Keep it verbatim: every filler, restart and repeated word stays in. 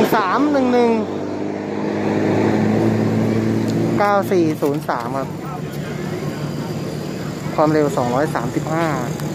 สามหนึ่งหนึ่งเก้าสี่ศูนย์สามครับความเร็วสองร้อยสามสิบห้า